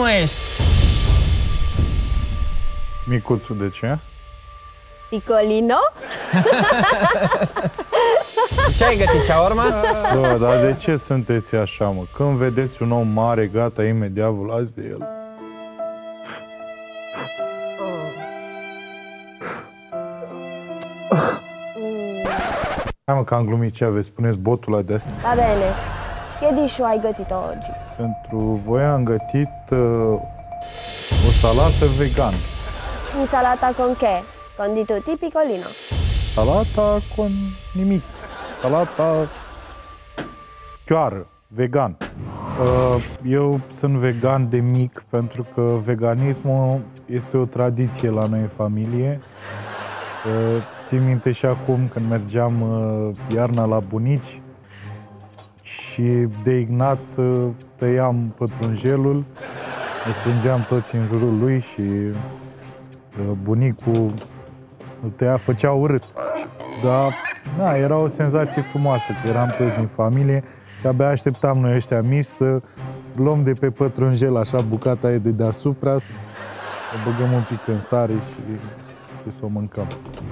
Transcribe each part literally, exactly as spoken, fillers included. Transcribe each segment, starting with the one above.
mă ești? Micuțul, de ce? Picolino? Ce ai gătit, shawarma? Da, dar de ce sunteți așa, mă? Când vedeți un om mare, gata, imediat vă luați de el. Hai mă, că am glumit, ce aveți? Spuneți botul ăla de asta. Va bene. Che discio hai gătit oggi? Pentru voi am gătit uh, o salată vegan. Insalata con che? Con di tutti, Picolino? Salata con nimic. Salata chioară, vegan. Uh, eu sunt vegan de mic pentru că veganismul este o tradiție la noi în familie. Uh, țin minte și acum când mergeam uh, iarna la bunici și de Ignat uh, tăiam pătrunjelul, ne strângeam toți în jurul lui și uh, bunicul îl tăia, făcea urât. Dar, na, era o senzație frumoasă, că eram toți din familie și abia așteptam noi ăștia mici să luăm de pe pătrunjel, așa, bucata aia de deasupra, să o băgăm un pic în sare și, și să o mâncăm.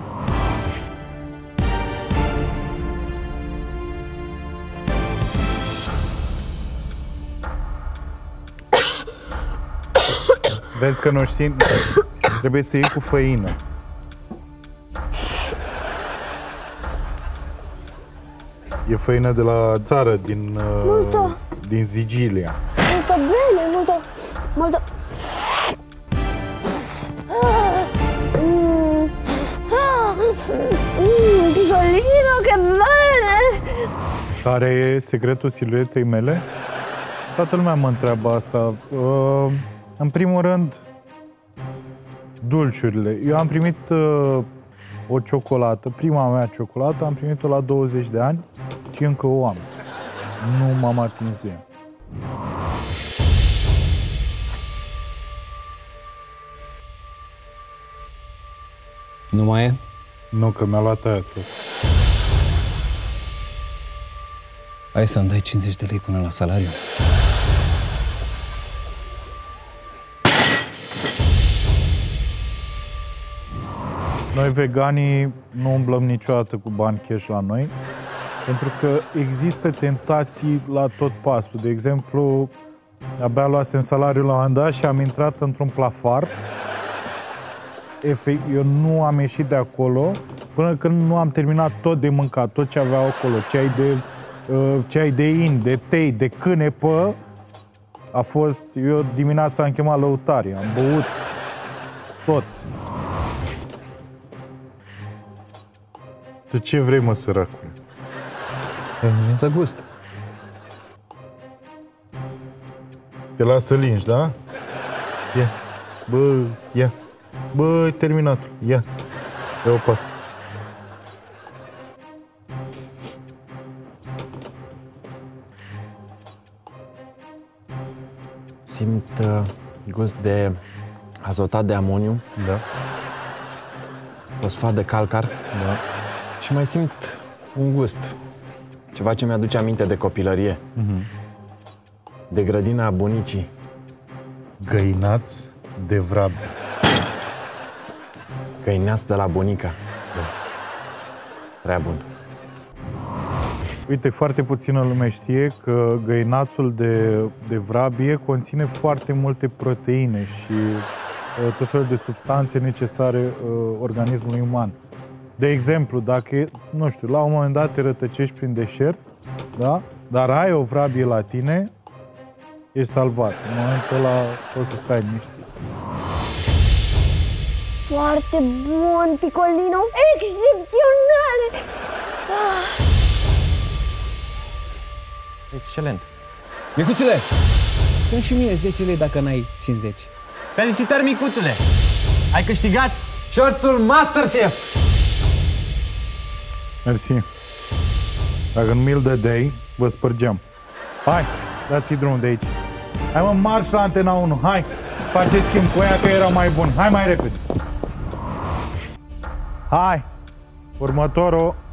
Vezi că nu știi? Trebuie să iei cu făină. E făină de la țară, din, uh, din Sicilia. Molto bene, molto... molto... Mm. Mm, Picolino, che bene! Care e secretul siluetei mele? Toată lumea mă întreabă asta. Uh, în primul rând, dulciurile. Eu am primit uh, o ciocolată, prima mea ciocolată, am primit-o la douăzeci de ani și încă o am. Nu m-am atins de ea. Nu mai e? Nu, că mi-a luat aia tot. Hai să-mi dai cincizeci de lei până la salariu. Noi veganii nu umblăm niciodată cu bani cash la noi, pentru că există tentații la tot pasul. De exemplu, abia luasem salariul la un moment dat și am intrat într-un plafar. Efect, eu nu am ieșit de acolo până când nu am terminat tot de mâncat, tot ce aveau acolo, ceai de, uh, ceai de in, de tei, de cânepă. A fost, eu dimineața am chemat lăutarii, am băut tot. Tu ce vrei, mă, săracule? Să gust. Te lasă linși, da? Ia. Bă, ia. Bă, terminat. Ia. Ia o pas. Simt uh, gust de azotat de amoniu, Da. fosfat de calcar, Da. și mai simt un gust. Ceva ce mi-aduce aminte de copilărie. Mm-hmm. De grădina bunicii. Găinați de vrabie. Găineați de la bunica. Da. Prea bun. Uite, foarte puțină lume știe că găinațul de, de vrabie conține foarte multe proteine și uh, tot felul de substanțe necesare uh, organismului uman. De exemplu, dacă, nu știu, la un moment dat te rătăcești prin deșert, da? Dar ai o vrabie la tine, ești salvat. În momentul ăla poți să stai liniștit. Foarte bun, Picolino! Excepționale! Ah. Excelent. Micuțule, dă și mie zece lei dacă n-ai cincizeci. Felicitări, micuțule! Ai câștigat șorțul Masterchef! Mersi. Dacă nu mi-l dădeai, vă spărgeam. Hai, dați-i drumul de aici. Hai mă, marș la Antena unu, hai! Faceți schimb cu aia că era mai bun. Hai mai repede! Hai! Următorul